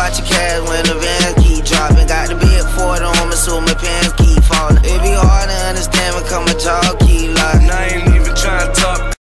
watch your cash when the vans keep dropping. Got the big Ford on me, so my pants keep falling. It be hard to understand when come a talk.